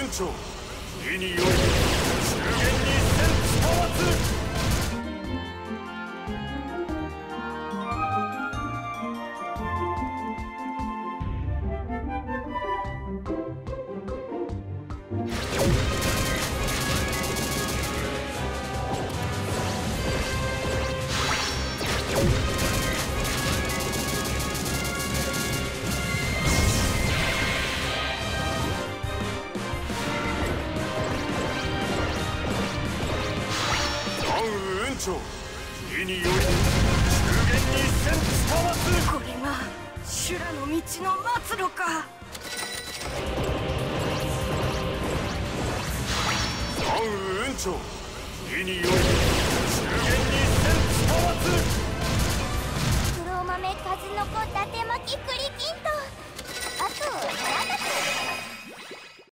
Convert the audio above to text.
長、意により中元に戦伝わず。意により中元に戦伝わず。 これが修羅の道の末路か。 関羽雲長、意により中元に戦伝わず。 黒豆数の子伊達巻き栗きんと